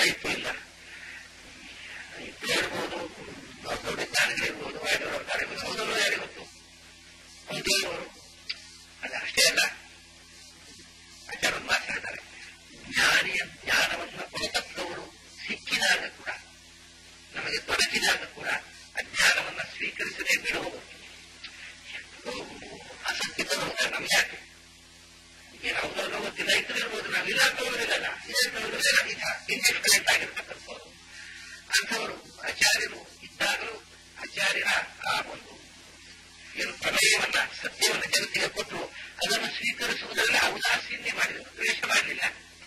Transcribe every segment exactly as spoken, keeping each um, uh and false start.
ಇತ್ತು ಇಲ್ಲ ಇತ್ತು ಹೇಳ್ಬೋದು, ದೊಡ್ಡ ಜ್ಞಾನಿಗಳಿರ್ಬೋದು, ವಾಯುದೇವರ ಕಾರ್ಯ ಹೌದಲ್ಲ, ಯಾರಿಗೆ ಗೊತ್ತು ಅವರು. ಅದು ಅಷ್ಟೇ ಅಲ್ಲ, ಆಚಾರ್ಯ ಮಾತಾಡ್ತಾರೆ, ಜ್ಞಾನಿಯ ಜ್ಞಾನವನ್ನು ಕೊಡತಕ್ಕವರು ಸಿಕ್ಕಿದಾಗ ಕೂಡ, ನಮಗೆ ದೊರಕಿದಾಗ ಕೂಡ ಅಜ್ಞಾನವನ್ನು ಸ್ವೀಕರಿಸದೆ ಬಿಡುವುದು ಅಸತ್ಯಗಳು ನಮ್ಗೆ ಯಾಕೆ ಯಾವುದೋ ಗೊತ್ತಿಲ್ಲ, ಇದ್ರೆ ಇರ್ಬೋದು, ನಾವಿಲ್ಲ ತಗೊಳ್ಳೋದಿಲ್ಲ, ಇದೇ ತಗೊಳ್ಳೋದಿಲ್ಲ, ನಿಜ ಇಂಡಿಫರೆಂಟ್ ಆಗಿರ್ತಕ್ಕಂಥವ್ರು ಅಂಥವರು ಆಚಾರ್ಯರು ಇದ್ದಾಗಲೂ ಆಚಾರ್ಯರ ಆ ಒಂದು ಏನು ಪ್ರಮೇಯವನ್ನ ಸತ್ಯವನ್ನು ಜಗತ್ತಿಗೆ ಕೊಟ್ಟು ಅದನ್ನು ಸ್ವೀಕರಿಸುವುದರಲ್ಲಿ ಔದಾಸೀನ್ಯ ಮಾಡಿದರು, ದ್ವೇಷ ಮಾಡಲಿಲ್ಲ,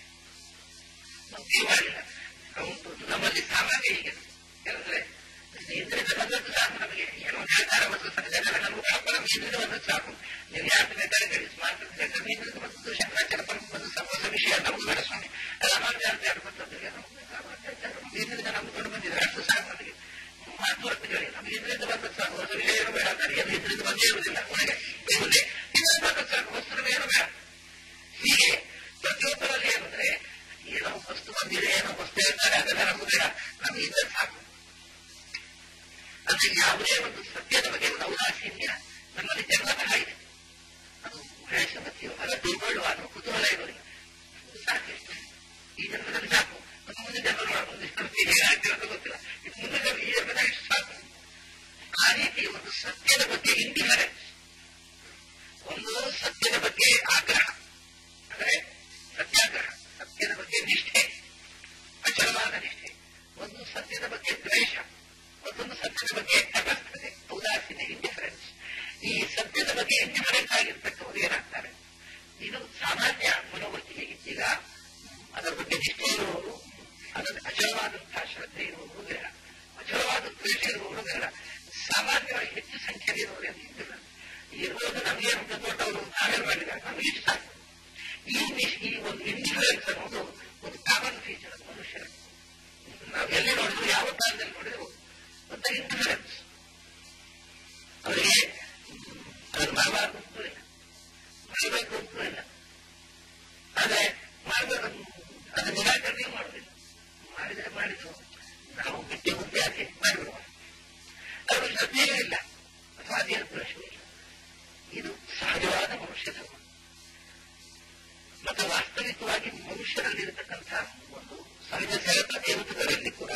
ಭಕ್ತಿ ಮಾಡಲಿಲ್ಲ. ನಮ್ಮಲ್ಲಿ ಸಾಮಾನ್ಯ ಹೀಗೆ ಏನಂದ್ರೆ ಇಂದ್ರಿಯದ ಬಂದದ್ದು ಸಾಕು, ನಮಗೆ ಏನೋ ನಿರ್ಧಾರ ಮತ್ತು ಸಂಘಟನೆ ನಮಗೆ ಇಂದ್ರಿಯದ ಬಂದದ್ದು ಸಾಕು, ನೀವು ಯಾಕೆ ಬೇಕಾದ್ರೆ ಹೇಳಿ ಸ್ಮಾರ್ಟ್ ಬೇಕಾದ್ರೆ ಇಂದ್ರಿಯದ ಬಂದದ್ದು ಶಂಕರಾಚಾರ್ಯ ಬಂದು ಸಮೋಸ ವಿಷಯ ನಮ್ಗೆ ಬೇಡ ಸ್ವಾಮಿ, ರಾಮಾಚಾರ್ಯ ಬಂದದ್ದು ಇಂದ್ರಿಯದ ನಮ್ಗೆ ಕೊಂಡು ಬಂದಿದ್ರೆ ಅಷ್ಟು ಸಾಕು, ನಮಗೆ ಮಾತು ಅರ್ಥ ಹೇಳಿ ನಮ್ಗೆ ಇಂದ್ರಿಯದ ಬಂದದ್ದು ಸಾಕು, ಹೊಸ ವಿಷಯ ಏನು ಬೇಡ ಅಂತಾರೆ, ಏನು ಇಂದ್ರಿಯದ ಬಂದೇ ಇರುವುದಿಲ್ಲ ಒಳಗೆ ಇರುವುದೇ ಇಂದ್ರಿಯದ ಬಂದದ್ದು ಸಾಕು, ವಸ್ತು ಏನು ಬೇಡ. ಹೀಗೆ ಪ್ರತಿಯೊಬ್ಬರಲ್ಲಿ ಏನಂದ್ರೆ ಏನೋ ವಸ್ತು ಬಂದಿದೆ, ಏನೋ ವಸ್ತು ಹೇಳ್ತಾರೆ, ಅದೆಲ್ಲ ನಮ್ಗೆ ಬೇಡ, ನಮ್ಗೆ ಇದ್ದರೆ ಸಾಕು. ಅಂದ್ರೆ ಯಾವುದೇ ಒಂದು ಸತ್ಯದ ಬಗ್ಗೆ ಒಂದು ಔದಾಸೀನ್ಯ ನಮ್ಮಲ್ಲಿ ಜನ್ಮತಃ ಇದೆ. ಅದು ಗಣೇಶ ಭಕ್ತಿಯೋ ಅಲ್ಲ ತಿಳ್ಕೊಳ್ಳುವ ಅನ್ನೋ ಕುತೂಹಲ ಇರೋದಿಲ್ಲ, ಸಾಕು ಈ ಜನ್ಮದಲ್ಲಿ ಸಾಕು, ಮತ್ತು ಮುಂದೆ ಜನ್ಮ ಮುಂದೆ ಏನಾಗ್ತಿರೋದು ಗೊತ್ತಿಲ್ಲ, ಇದು ಮುಂದೆ ಈ ಜನ್ಮದಾಗ ಎಷ್ಟು ಸಾಕು. ಆ ರೀತಿ ಒಂದು ಸತ್ಯದ ಬಗ್ಗೆ ಇಂಡಿಫರೆನ್ಸ್, ಒಂದು ಸತ್ಯದ ಬಗ್ಗೆ ಆಗ್ರಹ ಅಂದರೆ ಸತ್ಯಾಗ್ರಹ, ಸತ್ಯದ ಬಗ್ಗೆ ನಿಷ್ಠೆ, ಅಚಲವಾದ ನಿಷ್ಠೆ, ಒಂದು ಸತ್ಯದ ಬಗ್ಗೆ ದ್ವೇಷ, ಮತ್ತೊಂದು ಸತ್ಯದ ಬಗ್ಗೆ ತಟಸ್ಥತೆ, ಔದಾಸೀನ್ಯ, ಇಂಡಿಫರೆನ್ಸ್. ಈ ಸತ್ಯದ ಬಗ್ಗೆ ಇಂಡಿಫರೆನ್ಸ್ ಆಗಿರ್ತಕ್ಕವರು ಏನಾಗ್ತಾರೆ, ಇದು ಸಾಮಾನ್ಯ ಮನೋವೃತ್ತಿಗೆ ಈಗ ಅದರ ಬಗ್ಗೆ ನಿಷ್ಠೆ ಇರುವವರು, ಅದರ ಅಚಲವಾದಂತಹ ಶ್ರದ್ಧೆ ಇರುವವರು ಬೇಡ, ಅಚಲವಾದ ದ್ವೇಷ ಇರುವವರು ಬೇಡ, ಸಾಮಾನ್ಯವಾಗಿ ಹೆಚ್ಚು ಸಂಖ್ಯೆಯಲ್ಲಿ ಇರುವವರು ಅಂತ ಇರುವುದು ನಮಗೆ ಅಂತ ದೊಡ್ಡವರು ನಾವೇನು ಮಾಡಿದಾಗ ನಮಗೆ ಇಷ್ಟ. ಈ ಈ ಒಂದು ಇಂಡಿಫರೆನ್ಸ್ ಅನ್ನೋದು ಒಂದು ಕಾಮನ್ ಫೀಚರ್ ಮನುಷ್ಯರ. ನಾವು ಎಲ್ಲಿ ನೋಡಿದ್ರು, ಯಾವ ಕಾಲದಲ್ಲಿ ನೋಡಿದ್ರು ಒಂದು ಇಂಡಿಫರೆನ್ಸ್, ಅವರಿಗೆ ಅದನ್ನು ಮಾಡಬಾರ್ದು ಅಂತೂ ಇಲ್ಲ, ಮಾಡಬೇಕು ಅಂತೂ ಇಲ್ಲ, ಆದರೆ ಮಾಡಬೇಕು ಅದನ್ನು ನಿರಾಕರಣೆ ಮಾಡುವುದಿಲ್ಲ, ಮಾಡಿದರೆ ಮಾಡಿದ್ರು ನಾವು ಬಿಟ್ಟೆ ಮುಂದೆ ಯಾಕೆ ಮಾಡಿಬಿಡುವ, ಅವರು ಶ್ರದ್ಧೆಯೂ ಇಲ್ಲ ಅಥವಾ ಅದೇನು ಪ್ರಶ್ನೆ ಇಲ್ಲ. ಇದು ಸಹಜವಾದ ಮನುಷ್ಯ ಧರ್ಮ. ಮತ್ತು ವಾಸ್ತವಿಕವಾಗಿ ಮನುಷ್ಯರಲ್ಲಿರತಕ್ಕಂಥ ಒಂದು ಸಹಜ ಸೆಳೆತ ದೇವತೆಗಳಲ್ಲಿ ಕೂಡ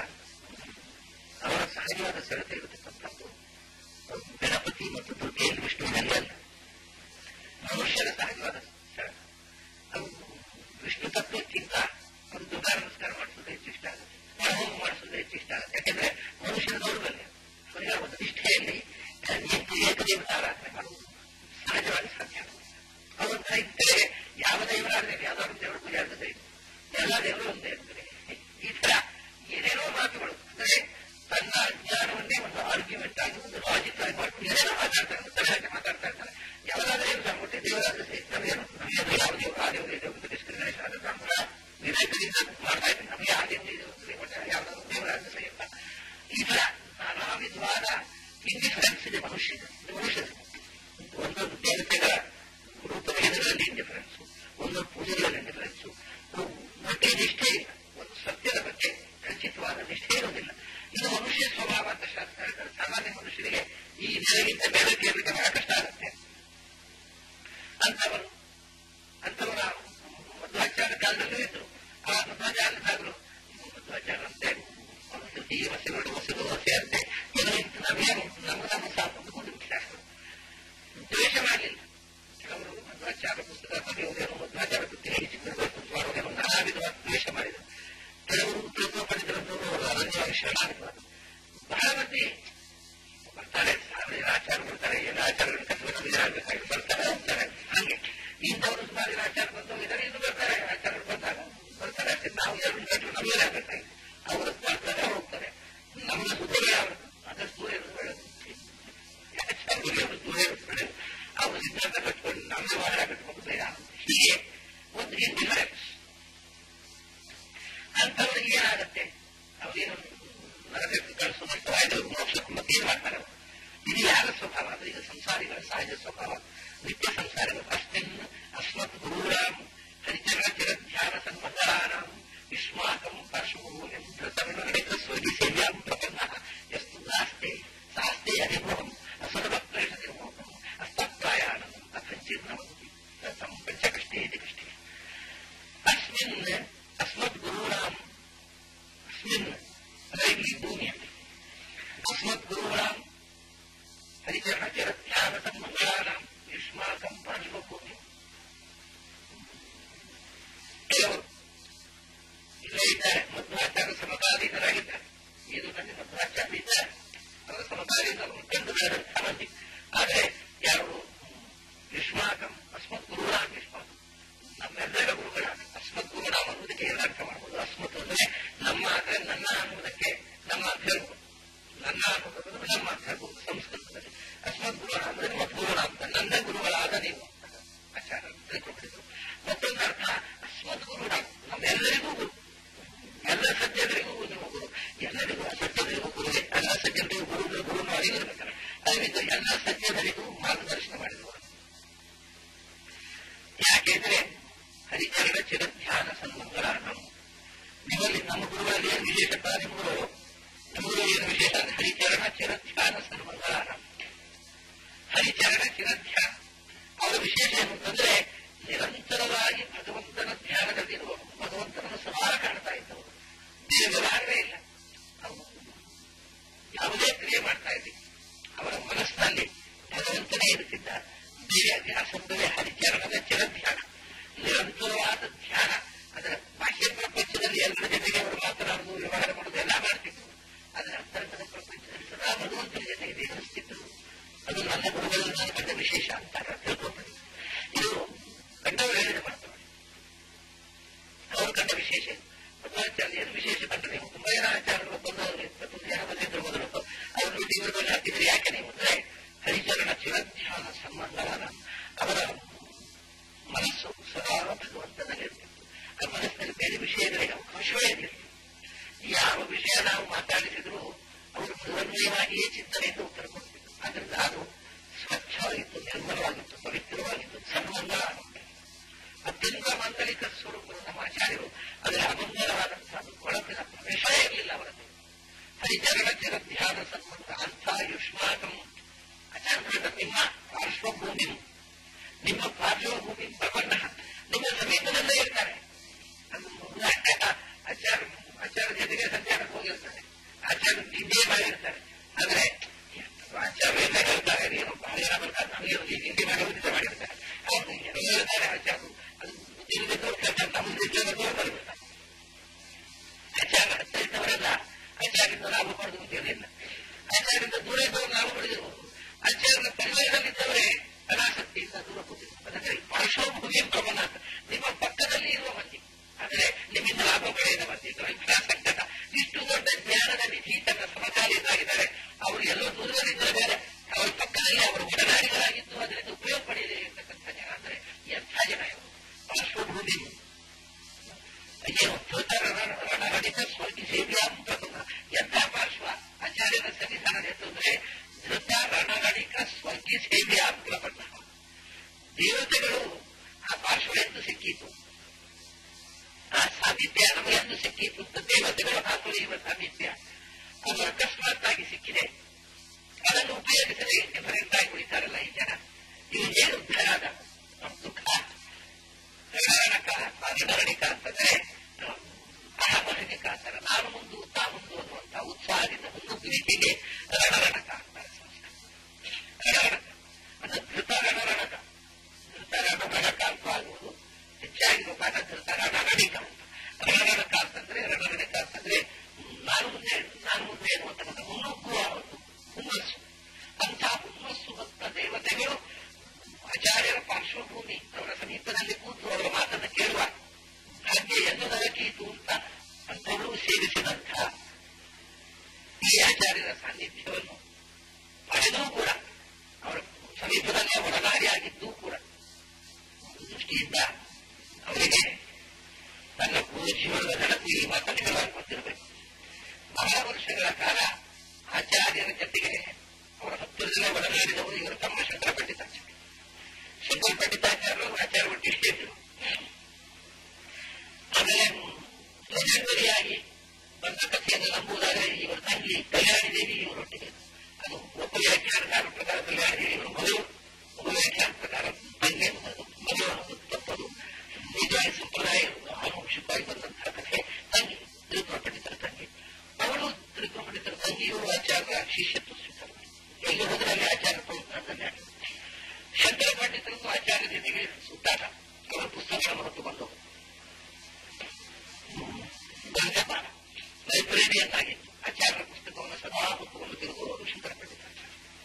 ಅವರ ಸಹಜವಾದ ಸೆಳೆತ ಇರತಕ್ಕಂಥದ್ದು ಗಣಪತಿ ಮತ್ತು ದುರ್ಗೆಯಲ್ಲಿ ವಿಷ್ಣುವಿನಲ್ಲಿ ಅಲ್ಲ, ಮನುಷ್ಯರ ಸಹಜವಾದ ಸೆಳೆತ. ಅದು ವಿಷ್ಣು ತತ್ವಕ್ಕಿಂತ ಒಂದು ದುರ್ಗಾ ನಮಸ್ಕಾರ ಮಾಡಿಸೋದು ಹೆಚ್ಚು ಇಷ್ಟ ಆಗುತ್ತೆ, ಹೋಮ ಮಾಡಿಸೋದು ಹೆಚ್ಚು ಇಷ್ಟ ಆಗುತ್ತೆ. ಯಾಕೆಂದ್ರೆ ಮನುಷ್ಯನ ದೌರ್ಬಲ್ಯ, ಅವರಿಗೆ ಒಂದು ನಿಷ್ಠೆಯಲ್ಲಿ ಏಕದೇವತ ಆರಾಧನೆ ಮಾಡುವುದು ಸಹಜವಾಗಿ ಸಾಧ್ಯ. ಅವಂತ ಇದ್ದರೆ ಯಾವ ದೇವರಾಗಲಿ ಯಾವ್ದಾದ್ರು ದೇವರು ಪೂಜೆ ಆಗ್ತದೆ, ಎಲ್ಲ ದೇವರು ಒಂದೇ ಇರ್ತದೆ. ಈ ತರ ಏನೇನೋ ಮಾತುಗಳು ಅಂದರೆ ತನ್ನ ಜ್ಞಾನವನ್ನೇ ಒಂದು ಆರ್ಗ್ಯುಮೆಂಟ್ ಆಗಿ ಒಂದು ಲಾಜಿಕ್ ಆಗಿ ಮಾಡ್ಕೊಂಡು ಏನೇನೋ ಮಾತಾಡ್ತಾ ಇರ್ತಾರೆ, ತಲೆಯಾಗಿ ಮಾತಾಡ್ತಾ ಇರ್ತಾರೆ. ಯಾವ್ದಾದ್ರೂ ಏನು ಸಾಮರ್ಥ್ಯ ದೇವರಾದ್ರೆ ಸರಿ, ನಮಗೇನು ನಮಗೇನು ಯಾವ ದೇವರು ಆ ದೇವರು ದೇವರು ಗಣೇಶ ಆದ ನಮ್ಮ ವಿವೇಕದಿಂದ ಮಾಡ್ತಾ ಇದ್ದೀನಿ, ನಮಗೆ ಆ ದೇವರು ಯಾವ್ದಾದ್ರು ದೇವರಾದ್ರೆ ಸರಿ ಅಂತ. ಈ ತರ ನಾನಾ ವಿಧವಾದ ಇಂಡಿಫರೆನ್ಸ್ ಇದೆ ಮನುಷ್ಯ ಮನುಷ್ಯ ಒಂದೊಂದು ದೇವತೆಗಳ ರೂಪಭೇದಗಳಲ್ಲಿ ಇಂಡಿಫರೆನ್ಸು, ಒಂದೊಂದು ಪೂಜೆಗಳಲ್ಲಿ ಇಂಡಿಫರೆನ್ಸು, ಮತ್ತೆ ನಿಷ್ಠೆ ಇಲ್ಲ, ಒಂದು ಸತ್ಯದ ಬಗ್ಗೆ ಖಚಿತವಾದ ನಿಷ್ಠೆ ಇರೋದಿಲ್ಲ. ಇದು ಮನುಷ್ಯ ಸ್ವಭಾವ ಅಂತ ಶಾಸ್ತ್ರ ಹೇಳ್ತಾರೆ. ಸಾಮಾನ್ಯ ಮನುಷ್ಯರಿಗೆ ಈ ನೆಲೆಗಿಂತ ಮೇಲೆ ಇರಲಿಕ್ಕೆ ಬಹಳ ಕಷ್ಟ ಆಗುತ್ತೆ. ಅಂತವರು ಅಂತವರ ಮಧ್ವಾಚಾರ್ಯ ಕಾಲದಲ್ಲೂ ಇದ್ರು. ಆ ಮಧ್ವಾಚಾರ್ಯರಾದ್ರು ಮಧ್ವಾಚಾರ್ಯಂತೆ ಒಂದು ಈ ವಸೆಗಳು ವಸೆಗಳು ವಸೆ ಅಂತೆ ಏನೋ ಇತ್ತು, ನಾವೇನು ನಮ್ಮ ನಮ್ಮ ಸಾಕು ಶಾಸ್ತ್ರ ದ್ವೇಷ ಮಾಡಲಿಲ್ಲ. ಕೆಲವರು ಮಧ್ವಾಚಾರ್ಯ ಪುಸ್ತಕ ಬರೆಯುವುದೇನೋ, ಮಧ್ವಾಚಾರ್ಯ ಬುದ್ಧಿ ಹೇಗೆ ಚಿತ್ರಬೇಕು ಮಾಡುವುದೇನೋ ನಾನಾ ವಿಧವಾದ ದ್ವೇಷ ಮಾಡಿದರು. ಕೆಲವರು ತತ್ವ ಪಡೆದಿರುವಂತವರು ಅವರು ಅನನ್ಯವಾಗಿ ಶರಣಾಗತವಾದರು. ಬಹಳ ಮಂದಿ ಬರ್ತಾರೆ, ಸಾವಿರ ಆಚಾರ ಬರ್ತಾರೆ, ಎಲ್ಲ ಆಚಾರಗಳು ಯುಷ್ಮಾಕಂ ಪಾರ್ಶ್ವಭೂಮಿಂ ಧೃತವಿನಗಣಿತ ಸ್ವರ್ಗಿ ಸೇವ್ಯಾಂ ಪ್ರಪನ್ನಃ ಯಸ್ತು ನಾಸ್ತೆ ಶಾಸ್ತೆ ಅನುಭವಂ ಅಸರ್ವಕ್ಲೇಶ ನಿರ್ಮೋಹಂ ಅಸ್ತಪ್ರಾಯಾಣಂ ಅಕಂಚಿನ್ನವತಿ ತಂ ಪಂಚಕಷ್ಟೇ ಇತಿ ಕಷ್ಟೇ ಅಸ್ಮಿನ್ ಅಸ್ಮದ್ಗುರುಣಾಂ ಅಸ್ಮಿನ್ ರೈಲಿ ಭೂಮಿಯಲ್ಲಿ ಅಸ್ಮದ್ಗುರುಣಾಂ ಹರಿಚರಣಚರಧ್ಯಾನತಂ ಮಂಗಳಾನಾಂ ಯುಷ್ಮಾಕಂ ಪಾರ್ಶ್ವಭೂಮಿ ಕೆಲವರು ಇಲ್ಲೇ ಇದ್ದಾರೆ, ಮಧ್ವಾಚಾರ್ಯ ಸಮಕಾಲೀನರಾಗಿದ್ದಾರೆ. ಇದು ನನ್ನ ಮಧ್ವಾಚಾರ್ಯ ಇದ್ದಾರೆ, ಅವರ ಸಮಕಾಲೀನ ಕಂಡು ಬೆಳೆದಂತಹ ಮಂದಿ. ಆದರೆ ಯಾರು ಯುಷ್ಮಾಕಂ ಅಸ್ಮತ್ ಗುರುಣಾಂ ಯುಷ್ಮಾಕಂ ನಮ್ಮೆಲ್ಲರ ಗುರುಗಳಾಗ ಅಸ್ಮತ್ ಗುರುಣಾಂ ಅನ್ನೋದಕ್ಕೆ ಎಲ್ಲ ಅರ್ಥ ಮಾಡಬಹುದು. ಅಸ್ಮತ್ ಅಂದರೆ ನಮ್ಮ ಅಂದ್ರೆ ನನ್ನ ಅನ್ನುವುದಕ್ಕೆ ನಮ್ಮ ಅರ್ಥ ಹೇಳ್ಬೋದು, ನನ್ನ ಅನ್ನೋದು ನಮ್ಮ ಅರ್ಥ ಹೇಳ್ಬೋದು ಸಂಸ್ಕೃತದಲ್ಲಿ. ಅಸ್ಮತ್ ಗುರುಣ ಅಂದ್ರೆ ಮದ್ಗುರುಣ ಅಂತ, ನನ್ನ ಗುರುಗಳಾದ ನೀವು ಆಚಾರ್ಯ ತಿಳ್ಕೊಂಡಿದ್ರು. ಮತ್ತೊಂದು ಅರ್ಥ ಅಸ್ಮತ್ ಗುರುಣ ನಮ್ಮೆಲ್ಲರಿಗೂ ಗುರು, ಎಲ್ಲ ಸಜ್ಜನರಿಗೂ ನೀವು ಗುರು, ಎಲ್ಲರಿಗೂ ಅಸಜ್ಜನರಿಗೂ ಗುರುವೇ, ಎಲ್ಲ ಸಜ್ಜನರಿಗೂ ಗುರು ಗುರುನು ಅರಿಗಿರ್ಬೇಕಾರೆ ಅದರಿಂದ ಎಲ್ಲ ಸಜ್ಜನರಿಗೂ ಮಾರ್ಗದರ್ಶನ ಮಾಡಿದವರು. ಯಾಕೆಂದ್ರೆ ಹರಿಚರಣ ಚಿರಧ್ಯಾನ ಸನ್ಮಂಗಳಾರ್ಣಂ. ನಿಮ್ಮಲ್ಲಿ ನಮ್ಮ ಗುರುಗಳಲ್ಲಿ ಏನು ವಿಶೇಷ? ನಿಮ್ಮಗಳು ನಮ್ಮಗಳು ಏನು ವಿಶೇಷ ಅಂದ್ರೆ ಹರಿಚರಣ ಚಿರಧ್ಯಾನ ಸನ್ಮಂಗಳಾರ್ಣಂ. ಹರಿಚರಣ ಚಿರಧ್ಯಾನ ಅವರ ವಿಶೇಷ ಏನು ಅಂತಂದ್ರೆ ನಿರಂತರವಾಗಿ ಭಗವಂತನ ಧ್ಯಾನದಲ್ಲಿರುವ ಭಗವಂತನನ್ನು ಸದಾ ಕಾಣ್ತಾ ಇದ್ದವರು, ಬೇರೆ ವ್ಯವಹಾರವೇ ಇಲ್ಲ. ಅವರು ಯಾವುದೇ ಕ್ರಿಯೆ ಮಾಡ್ತಾ ಇದ್ದೀವಿ ಅವರ ಮನಸ್ಸಿನಲ್ಲಿ ಭಗವಂತನೇ ಇರುತ್ತಿದ್ದ. ಬೇರೆ ಧ್ಯಾಸಂದವೇ ಹರಿಚರಣದ ಚಿರಧ್ಯಾನ, ನಿರಂತರವಾದ ಧ್ಯಾನ. ಅದರ ಬಾಹ್ಯ ಪ್ರಪಂಚದಲ್ಲಿ ಎಲ್ಲರ ಜೊತೆಗೆ ಅವರು ಮಾತನಾಡುವುದು, ವ್ಯವಹಾರ ಮಾಡುವುದು ಎಲ್ಲ ಮಾಡ್ತಿದ್ರು. ಅದರ ಅಂತರ್ಗತ ಪ್ರಪಂಚದಲ್ಲಿ ಸದಾ ಭಗವಂತನ ಜೊತೆಗೆ ದೇವರಿಸುತ್ತಿದ್ದರು. ಅದು ನನ್ನ ಗುರುಗಳಲ್ಲಿ ನಾನು ಕಂಡ ವಿಶೇಷ ಅಂತ ತಿಳ್ಕೊಳ್ತೀನಿ. ಇದು ಕಂಡವರು ಹೇಳಿದ ಮಾತು, ಅವರು ಕಂಡ ವಿಶೇಷ. ಮಧ್ವಾಚಾರ್ಯರು ವಿಶೇಷ ಕಂಡ ನೀವು ತುಂಬಾ ಜನ ಆಚಾರ್ಯರು ಬಂದವರು ಇಪ್ಪತ್ತೊಂದು ಜನ ಬಂದಿದ್ರು ಮೊದಲು. ಅವರು ನೋಡಿ ಇವರಲ್ಲಿ ಹಾಕಿದ್ರೆ ಯಾಕೆ ನೀವು ಅಂದ್ರೆ ಹರಿಚರಣ ಚಿರಧ್ಯಾನ ಸಂಬಂಧವಾದ ಅವರ ಮನಸ್ಸು ಸದಾ ಭಗವಂತನಲ್ಲಿರ್ತಿತ್ತು. ಆ ಮನಸ್ಸಿನಲ್ಲಿ ಬೇರೆ ವಿಷಯಗಳಿಗೆ ಅವಕಾಶವೇ ಇರಲಿಲ್ಲ. ಯಾವ ವಿಷಯ ನಾವು ಮಾತಾಡಿಸಿದ್ರು ಅವರು ಪೂರ್ಣವಾಗಿಯೇ ಚಿಂತನೆಯಿಂದ ಉತ್ತರ ಕೊಡ್ತಿದ್ರು. ಆದ್ದರಿಂದ ಅದು ಸ್ವಚ್ಛವಾಗಿತ್ತು, ನಿರ್ಮಲವಾಗಿತ್ತು, ಪವಿತ್ರವಾಗಿತ್ತು, ಸನ್ಮಂಗಳ. ಅತ್ಯಂತ ಮಾಂತರಿಕ ಸ್ವರೂಪರು ನಮ್ಮ ಆಚಾರ್ಯರು. ಅದರ ಅಮಂಗಲವಾದಂತಹ ಕೊಳಕಿನ ಪ್ರವೇಶವೇ ಇರಲಿಲ್ಲ ಅವರದ್ದು. ಹರಿಚರಣ ಚಿರಧ್ಯಾನ ಸನ್ಮಂಗ ಅಂಥ ಯುಷ್ಮಾಕಂ ಆಚಾರ್ಯ ನಿಮ್ಮ ಪಾರ್ಶ್ವಭೂಮಿ, ನಿಮ್ಮ ಪಾರ್ಶ್ವಭೂಮಿ ಪ್ರಪನ್ನ ನಿಮ್ಮ ಸಮೀಪದಲ್ಲೇ ಇರ್ತಾರೆ. ಆಚಾರ್ಯ ಆಚಾರ್ಯ ಜೊತೆಗೆ ಸಂಚಾರಕ್ಕೆ ಹೋಗಿರ್ತಾರೆ, ಆಚಾರ್ಯ ನಿಂದೆ ಮಾಡಿರ್ತಾರೆ. ಆದ್ರೆ ಆಚಾರ್ಯ ಎಲ್ಲ ಹೇಳ್ತಾರೆ, ನೀನು ಬಹಳ ಜನ ಬರ್ತಾರೆ, ನಮಗೆ ನಿಂದೆ ಮಾಡಿ ಉಚಿತ ಮಾಡಿರ್ತಾರೆ. ಅವ್ರು ಎಲ್ಲ ಹೇಳ್ತಾರೆ ಆಚಾರ್ಯರು, ಅದು ಬರ್ಬಿಡ್ತಾರೆ. ಆಚಾರ್ಯ ಹತ್ತ ಇದ್ದವರೆಲ್ಲ ಆಚಾರ್ಯದಿಂದ ಲಾಭ ಪಡೆದು ಗೊತ್ತಿರಲಿಲ್ಲ, ಆಚಾರ್ಯದಿಂದ ದೂರ ಇದ್ದವರು ಲಾಭ ಪಡೆದಿರಬಹುದು. ಆಚಾರ್ಯನ ಪರಿವಾರದಲ್ಲಿದ್ದವರೇ ಅನಾಸಕ್ತಿಯಿಂದ ದೂರ ಕೂತಿದ್ರು. ಅದಕ್ಕೆ ಪಾರ್ಶ್ವಭೂಮಿ ಪ್ರಮಾಣ ನಿಮ್ಮ ಪಕ್ಕದಲ್ಲಿ ಇರುವ ಮಂದಿ, ಆದರೆ ನಿಮ್ಮಿಂದ ಲಾಭ ಪಡೆಯದ ಮಂದಿದ್ರು ಅನಾಸಕ್ತ. ಇಷ್ಟು ದೊಡ್ಡ ಜ್ಞಾನದ ನಿಧಿ ತನ್ನ ಸಮಕಾಲೀನರಾಗಿದ್ದಾರೆ. ಅವರು ಎಲ್ಲೋ ದೂರದಲ್ಲಿದ್ದರೆ ಬೇರೆ, ಅವರ ಪಕ್ಕದಲ್ಲಿ ಅವರು ಒಡನಾಡಿಗಳಾಗಿದ್ದು ಅದರಿಂದ ಉಪಯೋಗ ಪಡೆಯಲಿ ಇರ್ತಕ್ಕಂಥ ಜನ ಅಂದ್ರೆ ಎಂಥ ಜನ ಇವರು. ಪಾರ್ಶ್ವಭೂಮಿ ಏನು ಧೃತರಣಿತ ಸ್ವರ್ಗಿ ಸೇವ್ಯಾಂ ಪ್ರಥಮ, ಎಂಥ ಪಾರ್ಶ್ವ ಆಚಾರ್ಯನ ಸನ್ನಿಧಾನ ಎತ್ತಂದ್ರೆ ಧೃತ ರಣಗಣಿಕ ಸ್ವರ್ಗಿ ಸೇವ್ಯಾಂ ಪ್ರಪನ್ನ. ದೇವತೆಗಳು ಆ ಪಾರ್ಶ್ವ ಎಂದು ಸಿಕ್ಕಿತು, ಆ ಸಾಮೀಪ್ಯ ನಮಗೆ ಎಂದು ಸಿಕ್ಕಿತು ಅಂತ ದೇವತೆಗಳ ಹಾಗೂ ಇವ ಸಾಮೀಪ್ಯ ಅದು ಅಕಸ್ಮಾತ್ ಆಗಿ ಸಿಕ್ಕಿದೆ. ಅದನ್ನು ಉಪಯೋಗಿಸದೆ ಡಿಫರೆಂಟ್ ಆಗಿ ಉಳಿತಾರಲ್ಲ ಈ ಜನ. ಇದು ಏನು ಭಯಾದ ದುಃಖ. ರಣಗಣಕ ರಣಗಣಿಕ ಅಂತಂದ್ರೆ ಅಹಮರಣಿಕ ಅಂತಾರೆ, ನಾನು ಮುಂದು ತಾ ಮುಂದು ಅನ್ನುವಂಥ ಉತ್ಸಾಹದಿಂದ ಮುನ್ನುಗ್ಗುವಿಕೆಗೆ ರಣಗಣಕ ಅಂತಾರೆ. ರಣಗಣಕ ಅದು ಧೃತ ರಣಗಣಕ, ಧೃತ ರಣಗಣಕ ಅಂತ ಆಗುವುದು ಹೆಚ್ಚಾಗಿರುವ ಕಾರಣ ಧೃತ ರಣಗಣಿಕ ಅಂತ. ರಣಗಣಕ ಅಂತಂದ್ರೆ ರಣಗಣಿಕ ಅಂತಂದ್ರೆ ನಾನು ಮುಂದೆ ನಾನು ಮುಂದೆ ಅನ್ನುವಂಥ ಮುನ್ನುಗ್ಗುವ ಒಂದು ಹುಮ್ಮಸ್ಸು. ಅಂಥ ಹುಮ್ಮಸ್ಸು ಹೊತ್ತ ದೇವತೆಗಳು ಆಚಾರ್ಯರ ಪಾರ್ಶ್ವಭೂಮಿ ಅವರ ಸಮೀಪದಲ್ಲಿ ಕೂತು ಅವರ ಮಾತನ್ನು ಕೇಳುವ ಹಾಗೆ ಎಂದು ನರಕೀತು ಅಂತ ಅಂತವರು ಸೇರಿಸಿದಂಥ ಈ ಆಚಾರ್ಯರ ಸಾನ್ನಿಧ್ಯವನ್ನು ಪಡೆದೂ ಕೂಡ ಅವರ ಸಮೀಪದಲ್ಲಿ ಒಡನಾಡಿಯಾಗಿದ್ದೂ ಕೂಡ ದೃಷ್ಟಿಯಿಂದ ಅವರಿಗೆ ತನ್ನ ಪೂರ್ವ ಜೀವನದ ನೆನಪು ಈ ಮಾತುಗಳನ್ನು ಗೊತ್ತಿರಬೇಕು. ಬಹಳ ವರ್ಷಗಳ ಕಾಲ ಆಚಾರ್ಯರ ಜೊತೆಗೆ ಅವರ ಹತ್ತಿರದಲ್ಲೇ ಒಡನಾಡಿದವರು ಇವರು ತಮ್ಮ ಶಂಕರ ಪಂಡಿತಾಚಾರ್ಯ. ಶಂಕರ ಪಂಡಿತಾಚಾರ್ಯರು ಆಚಾರ್ಯ ಒಟ್ಟಿಗೆ ಇದ್ದರು. ಆಮೇಲೆ ಬಂದ ಕಥೆಯನ್ನು ನಂಬುವುದಾದರೆ ಇವರ ತಂಗಿ ಕಲ್ಯಾಣಿ ದೇವಿ ಇವರೊಟ್ಟಿಗೆ, ಅದು ಒಬ್ಬ ವ್ಯಾಖ್ಯಾನಕಾರ ಪ್ರಕಾರ ಕಲ್ಯಾಣಿ ದೇವಿ ಇವರು ಮಗಳು, ಒಬ್ಬ ವ್ಯಾಖ್ಯಾನ ಪ್ರಕಾರ ತಂಗಿ ಅನ್ನೋದು ಮಗಳು ಅನ್ನೋದು ತಪ್ಪದು. ನಿಜವಾಗಿ ಸಂಪ್ರದಾಯ ಆನುವಂಶಿಕವಾಗಿ ಬಂದಂತಹ ಕಥೆ. ತಂಗಿ ತ್ರಿಪುರ ಪಂಡಿತರ ತಂಗಿ, ಅವಳು ತ್ರಿಪುರ ಪಂಡಿತರ ತಂಗಿಯು ಆಚಾರ್ಯ ಶಿಷ್ಯತ್ವ ಸ್ವೀಕಾರ ಮಾಡಿ ಎಲ್ಲಿ ಹೋದ್ರಲ್ಲಿ ಆಚಾರ್ಯ ಪ್ರವೃತ್ತದಲ್ಲಿ ಶಂಕರ ಪಂಡಿತರದ್ದು ಆಚಾರ್ಯ ಜೊತೆಗೆ ಸುತ್ತಾಟ. ಅವರ ಪುಸ್ತಕಗಳನ್ನು ಹೊತ್ತುಕೊಂಡು ಗ್ರಂಥಪಾನ ಲೈಬ್ರರಿಯನ್ನಾಗಿತ್ತು. ಆಚಾರ್ಯರ ಪುಸ್ತಕವನ್ನು ಸದಾ ಹೊತ್ತುಕೊಂಡು ತಿರುಗುವವರು ಶಂಕರ ಪಂಡಿತಾಚಾರ್ಯ.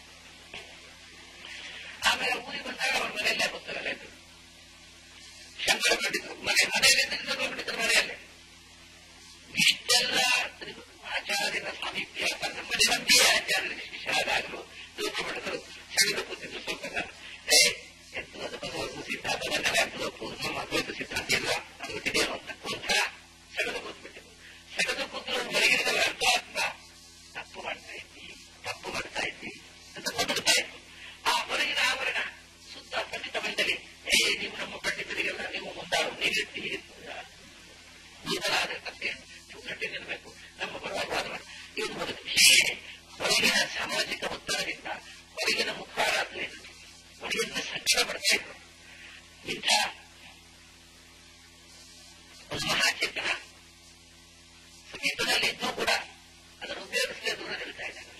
ಆಮೇಲೆ ಊರಿಗೆ ಬಂದಾಗ ಅವರ ಮನೆಯಲ್ಲೇ ಪುಸ್ತಕ ಲೈಬ್ರರಿ. ಶಂಕರ ಪಂಡಿತರು ಮನೆ ಮನೆಯಲ್ಲೇ ಶಂಕರ ಪಂಡಿತರ ಮನೆಯಲ್ಲೇ ಇಷ್ಟೆಲ್ಲ ಆಚಾರ್ಯರ ಸಾಮೀಪ್ಯ ತನ್ನ ಮನೆಯಂತೆಯೇ ಆಚಾರ್ಯರ ಶಿಷ್ಯರಾದಾಗಲೂ ತ್ರಿಪುರ ಪಂಡಿತರು ಸೆಳೆದು ಕೂತಿದ್ರು. ಸ್ವಲ್ಪ ಏ ಎತ್ತುವುದು ಭಗವದ್ ಸಿದ್ಧಾಂತ ಬಂದರೆ ಅಂತದ್ದು ಪೂರ್ಣ ಅದ್ವೈತ ಸಿದ್ಧಾಂತ ಇಲ್ಲ, ಅದು ತಿಳಿಯಲು ಅಂತ ಒಂಥರ ಸೆಳೆದು ಕೂತ್ಬಿಟ್ಟಿದ್ರು. ಸೆಳೆದು ಕೂತು ಹೊರಗಿನ ಅರ್ಥ ಆಗ್ತ ತಪ್ಪು ಮಾಡ್ತಾ ಇದ್ದಿ ತಪ್ಪು ಮಾಡ್ತಾ ಇದ್ದಿ ಅಂತ ಗೊತ್ತಾಗ್ತಾ ಇತ್ತು. ಆ ಹೊರಗಿನ ಆವರಣ ಸುತ್ತ ಪಂಡಿತ ಮಂಡಳಿ, ಏ ನೀವು ನಮ್ಮ ಪಂಡಿತರಿಗೆಲ್ಲ ನೀವು ಮುಂದಾಡು ನೀರಿಟ್ಟು ನೂತನಾದ ಕಥೆ ನೀವು ಗಟ್ಟಿ ನಿಲ್ಲಬೇಕು, ನಮ್ಮ ಪರವಾಗಿ ವಾದ ಮಾಡಿ ಇದು ಬದುಕು. ಹೀಗೆ ಹೊರಗಿನ ಸಾಮಾಜಿಕ ಒತ್ತಡದಿಂದ ಹೊರಗಿನ ಮುಖಾರಾಧನೆ ಹೊರಗಿನ ಸಂಕಟ ಪಡ್ತಾ ಇದ್ರು. ಇಂಥ ಒಂದು ಮಹಾಚೇತನ ಸಂಗೀತದಲ್ಲಿ ಇದ್ದೂ ಕೂಡ ಅದನ್ನು ಉಪಯೋಗಿಸಲೇ ದೂರ ನಿಲ್ತಾ ಇದ್ದಾಗಲ್ಲ.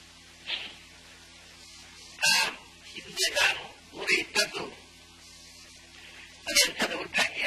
ಆ ಹಿಂದೆ ನಾನು ದೂರ ಇದ್ದದ್ದು ಅದೆಂಥದ್ದು ಉಂಟಾಗಿಯ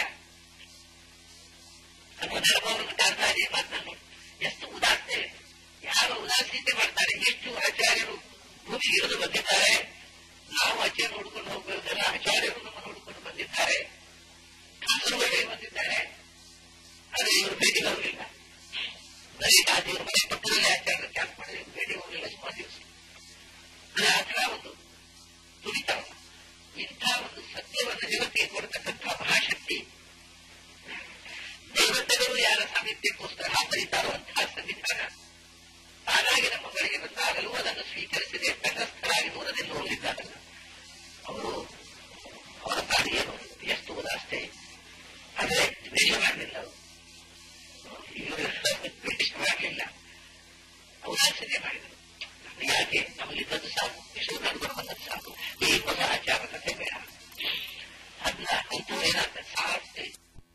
ಅನ್ನೋ ನೆನಪವನ್ನು ಕಾಣ್ತಾ ಇದೆ. ಮಾತನ್ನು ಎಷ್ಟು ಉದಾಸೀನ, ಯಾರು ಉದಾಸೀನತೆ ಮಾಡ್ತಾರೆ, ಎಷ್ಟು ಆಚಾರ್ಯರು ಭೂಮಿಗೆ ಇಳಿದು ಬಂದಿದ್ದಾರೆ. ನಾವು ಆಚಾರ್ಯ ನೋಡ್ಕೊಂಡು ಹೋಗುವುದಲ್ಲ, ಆಚಾರ್ಯರು ನಮ್ಮ ನೋಡಿಕೊಂಡು ಬಂದಿದ್ದಾರೆ, ಕಾಸರಗೋಡಿಗೆ ಬಂದಿದ್ದಾರೆ. ಆದರೆ ಇವರು ಭೇಟಿ ಹೋಗಲಿಲ್ಲ. ಬರೀ ಇವರು ಮನೆ ಪಕ್ಕದಲ್ಲೇ ಆಚಾರ್ಯ ಕ್ಯಾಂಪ್ ಮಾಡಿದ್ರೆ ಭೇಟಿ ಹೋಗಲಿಲ್ಲ ಸುಮಾರು ದಿವಸ. ಅದು ಆ ಥರ ಒಂದು ತುಡಿತ. ಇಂಥ ಒಂದು ಸತ್ಯವನ್ನು ಜಗತ್ತಿಗೆ ಕೊಡತಕ್ಕಂಥ ಮಹಾಶಕ್ತಿ ದೇವತೆಗಳು ಯಾರ ಸಾಮೀಪ್ಯಕ್ಕೋಸ್ಕರ ಹಾತರಿತಾರೋ ಅಂತಹ ಸಂವಿಧಾನ ತಾನಾಗಿ ನಮ್ಮ ಮಗಳಿಗೆ ಬಂದಾಗಲೂ ಅದನ್ನು ಸ್ವೀಕರಿಸದೆ ತಟಸ್ಥರಾಗಿ ದೂರದಿಂದ ಹೋಗಿದ್ದಾರಲ್ಲ, ಅವರು ಅವರ ತಾಯಿಯರು ಎಷ್ಟು ಉದಾಸೆ. ಆದರೆ ದ್ವೇಷ ಮಾಡಲಿಲ್ಲ, ಇವರು ದ್ವೇಷ ಮಾಡಲಿಲ್ಲ, ಉದಾಸೀನೆ ಮಾಡಿದರು. ಯಾಕೆ ನಮ್ಮಲ್ಲಿದ್ದದ್ದು ಸಾಕು, ಎಷ್ಟು ನಡ್ಕೊಂಡು ಬಂದದ್ದು ಸಾಕು, ಈ ಹೊಸ ಆಚಾರ ಕಥೆ ಬೇಡ. ಅದನ್ನ ಅಂತೂ ಏನಾಗ್ತದೆ ಸಾರ್ಥೆ.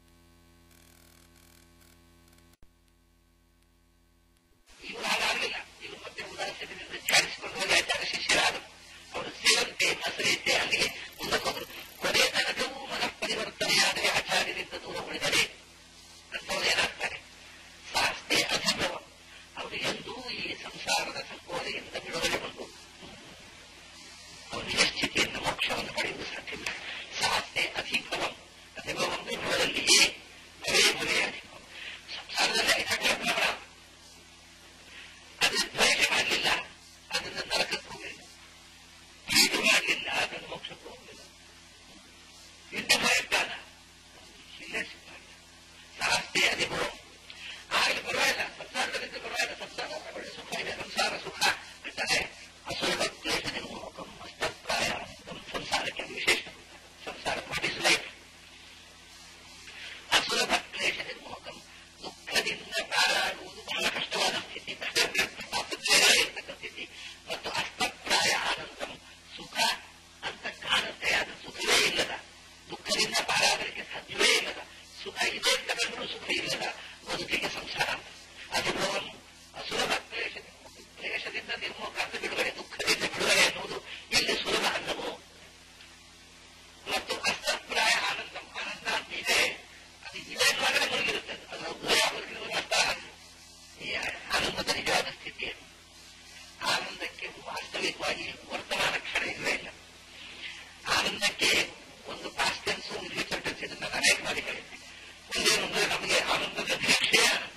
ಇವರು ಹಾಗಾಗಲಿಲ್ಲ. ಇವರು ಮತ್ತೆ ಉದಾಸೀನದಿಂದ ಧ್ಯಾನಿಸಿಕೊಂಡು ಹೋಗಿ ಆಚಾರ ಶಿಷ್ಯರಾದರು. ಅವರು ಸೇವಂತೆ ಹಸರೆಯಂತೆ ಅಲ್ಲಿಗೆ ಮುಂದಕ್ಕೋದ್ರು. ಕೊನೆಯ ತನಕವೂ ಮನಃ ಪರಿವರ್ತನೆಯಾದರೆ ಆಚಾರ್ಯರಿಂದ ದೂರ ಉಳಿದರೆ ಅಂತವ್ರು ಏನಾಗ್ತಾರೆ ಶಾಸ್ತ್ರೀಯ ಅಧರ್ಮವ. ಅವರು ಎಂದೂ ಈ ಸಂಸಾರದ ಸಂಕೋಲೆಯಿಂದ ಬಿಡುಗಡೆಗೊಂಡು ಅವರು ನಿಶ್ಚಿತೆಯಿಂದ ಮೋಕ್ಷವನ್ನು ಪಡೆಯುವುದು ಸಾಧ್ಯವಿಲ್ಲ. ಶಾಸ್ತ್ರೀಯ ಅಧಿಕವಂ ಅಧಿಕವಂ ಬಿಡುವುದಲ್ಲಿಯೇ ಮರೇ ಮರೇ ಅಧಿಕವಂ. ಸಂಸಾರದಲ್ಲಿ ಐದಾಗ್ಲ ಪ್ರಮಾಣ ಅದನ್ನು ದ್ವೇಷ ಮಾಡಲಿಲ್ಲ, ಅದನ್ನು ನರಕಕ್ಕೆ ಹೋಗಲಿಲ್ಲ. ಪ್ರೀತಿ ಮಾಡಲಿಲ್ಲ, ಅದನ್ನು ಮೋಕ್ಷಕ್ಕೆ ಹೋಗಲಿಲ್ಲ. ಇನ್ನು ಭಯಕ್ಕಾಲ ಇಲ್ಲೇ ಸಿಗ್ತಾರೆ ಶಾಸ್ತ್ರೀಯ ಅಧಿಕವಂ. ಆಗಲಿ ಪರವಾಗಿಲ್ಲ, ಸಂಸಾರದಲ್ಲಿಂದ ಪರವಾಗಿಲ್ಲ, ಸಂಸಾರ ಒಳ್ಳೆ ಸುಖ ಇದೆ, ಸಂಸಾರ ಸುಖ ಬಿಟ್ಟರೆ ಅಸುಲಭ ಕ್ಲೇಶ ನಿರ್ಮೋಹಕಂ ಅಸ್ತಪ್ರಾಯ. ಸಂಸಾರಕ್ಕೆ ವಿಶೇಷ ಸಂಸಾರ ಮಾಡಿಸ್ ಲೈಫ್. ಅಸುಲಭ ಕ್ಲೇಶ ನಿರ್ಮೋಹಕಂ, ದುಃಖದಿಂದ ಪಾರಾಡುವುದು ಬಹಳ ಕಷ್ಟವಾದ ಸ್ಥಿತಿ, ಇರ್ತಕ್ಕಂಥ ಸ್ಥಿತಿ. ಮತ್ತು ಅಸ್ತಪ್ರಾಯ ಆನಂದಂ, ಸುಖ ಅಂತ ಕಾಣುತ್ತೆ, ಅದು ಸುಖವೇ ಇಲ್ಲದ, ದುಃಖದಿಂದ ಪಾರಾಗಲಿಕ್ಕೆ ಸಾಧ್ಯವೇ ಇಲ್ಲದ, ಸುಖ ಇದೇ ತಗೊಂಡ್ರೂ ಸುಖ ಇಲ್ಲದ ಬದುಕಿಗೆ ಸಂಸಾರ. ಅನುಭವಂ ಅಸುಲಭ ಕ್ಲೇಶ ಕ್ಲೇಶದಿಂದ ನಿರ್ಮೋಹ ಅಂತ ಬಿಡುಗಡೆ, ದುಃಖದಿಂದ ಬಿಡುಗಡೆ ಅನ್ನುವುದು ಇಲ್ಲಿ ಸುಲಭ ಅನ್ನವು. ಮತ್ತು ಅಸ್ತಪ್ರಾಯ ಆನಂದಂ, ಆನಂದ ಅಂತ ಇದೆ, ಅದು ಇದೆ ಅನ್ನುವಾಗಲೇ ಮುಳುಗಿರುತ್ತೆ. ಅದು ಭಯ ಮುಳುಗಿರುವ ಅರ್ಥ ಈ ಆನಂದದ ನಿಜವಾದ ಸ್ಥಿತಿಯನ್ನು. ಆನಂದಕ್ಕೆ ವಾಸ್ತವಿಕವಾಗಿ ವರ್ತಮಾನ ಕ್ಷಣ ಇಲ್ಲವೇ ಇಲ್ಲ. ಆನಂದಕ್ಕೆ ಒಂದು ಪಾಸ್ಟ್ ಟೆನ್ಸ್, ಒಂದು ಫ್ಯೂಚರ್ ಟೆನ್ಸ್, ಇದನ್ನು ಅನೇಕ ಬಾರಿ ಕಲಿತೆ. ಒಂದೇನಂದ್ರೆ ನಮಗೆ ಆನಂದದ ನಿರೀಕ್ಷೆಯ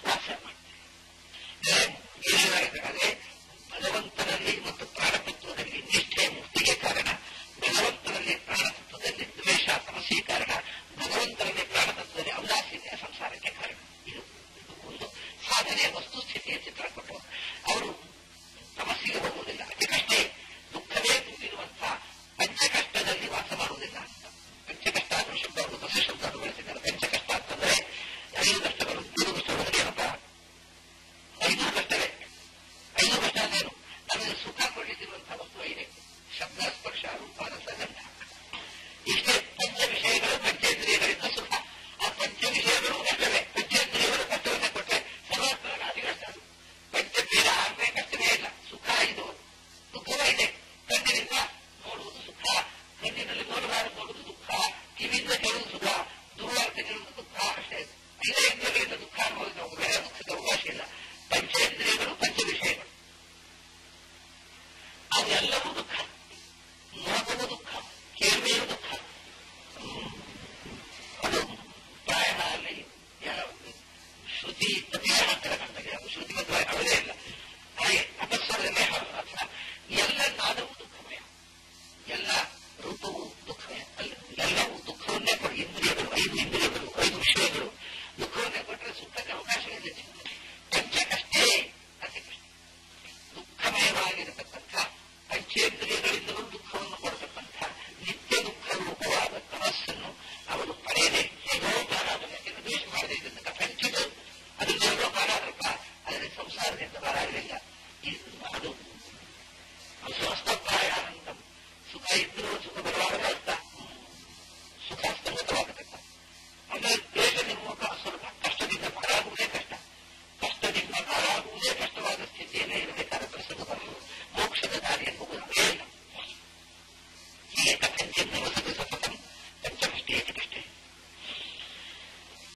ಅಭ್ಯಾಸ ಮಾಡ್ತೇವೆ. ಏನಾಗಬೇಕಾದ್ರೆ ಭಗವಂತನಲ್ಲಿ ಮತ್ತು ಪ್ರಾಣತತ್ವದಲ್ಲಿ ನಿಷ್ಠೆ ಮುಕ್ತಿಗೆ ಕಾರಣ, ಭಗವಂತನಲ್ಲಿ ಪ್ರಾಣತತ್ವದಲ್ಲಿ ದ್ವೇಷ ಸಮಸ್ಯೆಗೆ ಕಾರಣ, ಭಗವಂತನಲ್ಲಿ ಪ್ರಾಣತತ್ವದಲ್ಲಿ ಔದಾಸೀನ್ಯ ಸಂಸಾರಕ್ಕೆ ಕಾರಣ. ಇದು ಒಂದು ಸಾಧನೆಯ ವಸ್ತುಸ್ಥಿತಿಯ ಚಿತ್ರ ಕೊಟ್ಟು ಅವರು ಸಮಸ್ಯೆಗೆ ಹೋಗುವುದಿಲ್ಲ. ಅತಿ ಕಷ್ಟ ದುಃಖವೇ ತುಂಬಿರುವಂತಹ ಪಂಚಕಷ್ಟದಲ್ಲಿ ವಾಸ ಮಾಡುವುದಿಲ್ಲ ಅಂತ. ಪಂಚಕಷ್ಟ ಅನ್ನೋ ಶಬ್ದ ಅವರು ಹೊಸ ಶಬ್ದ ಬಳಸಿದ್ದಾರೆ. ಪಂಚಕಷ್ಟ ಅಂತಂದ್ರೆ ಐದು ಕಷ್ಟಗಳು. ಮೂರು ಕಷ್ಟಗಳು ಏನಪ್ಪ? ಐದು ಕಷ್ಟವೇ. ಐದು ಕಷ್ಟ ಅಂದೇನು? ನಮಗೆ ಸುಖ ಕೊಡಲಿಕ್ಕಿರುವಂತಹ ವಸ್ತು ಐದೇ: ಶಬ್ದ, ಸ್ಪರ್ಶ, ರೂಪ, ರಸ, ಗಂಧ. ಇಷ್ಟೇ ಪಂಚ ವಿಷಯಗಳು ಪಂಚೇಂದ್ರಿಯಗಳಿಂದ ಸುಖ. ಆ ಪಂಚ ವಿಷಯಗಳು ಕಷ್ಟವೇ. ಪಂಚೇಂದ್ರಿಯಗಳು ಕಷ್ಟವನ್ನೇ ಕೊಟ್ಟರೆ ಸರ್ವಾತ್ಮಕ ಅತಿ ಕಷ್ಟ. ಅದು ಪಂಚಭೇದ ಆಗದೆ ಕಷ್ಟವೇ ಇಲ್ಲ. ಸುಖ ಇದು, ದುಃಖವೇ ಇದೆ. ಕಣ್ಣಿನಿಂದ ನೋಡುವುದು ಸುಖ, ಕಣ್ಣಿನಲ್ಲಿ ನೋಡಬಾರದು ನೋಡುವುದು ದುಃಖ, ಕಿವಿಯಿಂದ ಕೇಳುವುದು ಸುಖ, ದೂರಾರ್ಥ ಕೇಳುವುದು ದುಃಖ. ಅಷ್ಟೇ. ಐದೇಂದ್ರಿಯಗಳಿಂದ ದುಃಖ ಅನ್ನೋದು ನಾವು ಬೇರೆ ದುಃಖದ ಅವಕಾಶ ಇಲ್ಲ. ಪಂಚೇಂದ್ರಿಯಗಳು ಪಂಚ ವಿಷಯಗಳು ಅವೆಲ್ಲವೂ ದುಃಖ. ನೋಡುವ ದುಃಖ, ಕೇಳುವ ದುಃಖ. ಅದು ಪ್ರಾಯ ಅಲ್ಲಿ ಶ್ರುತಿ ಪ್ರತಿಹಾರ